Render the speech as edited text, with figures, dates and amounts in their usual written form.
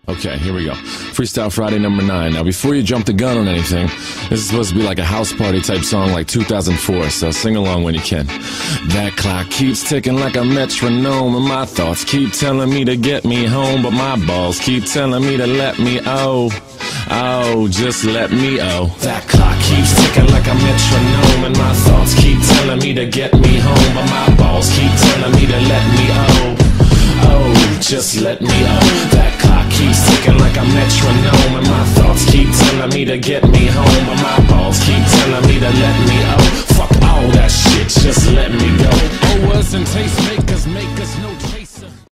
Okay, here we go. Freestyle Friday number 9. Now, before you jump the gun on anything, this is supposed to be like a house party type song like 2004, so sing along when you can. That clock keeps ticking like a metronome, and my thoughts keep telling me to get me home, but my balls keep telling me to let me just let me That clock keeps ticking like a metronome, and my thoughts keep telling me to get me home, but my balls keep telling me to let me just let me That clock keeps ticking like a metronome, and my thoughts keep telling me to get me home, but my balls keep telling me to let me